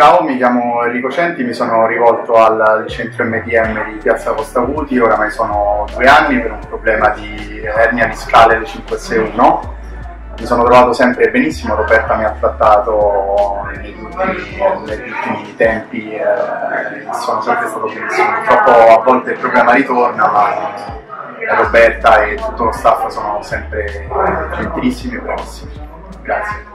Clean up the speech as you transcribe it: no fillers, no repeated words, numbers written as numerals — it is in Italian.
Ciao, mi chiamo Enrico Centi, mi sono rivolto al centro MDM di Piazza Costa Acuti, oramai sono 2 anni per un problema di ernia discale L561. Mi sono trovato sempre benissimo, Roberta mi ha trattato negli ultimi tempi, sono sempre stato benissimo. Purtroppo a volte il problema ritorna, ma Roberta e tutto lo staff sono sempre gentilissimi e bravissimi. Grazie.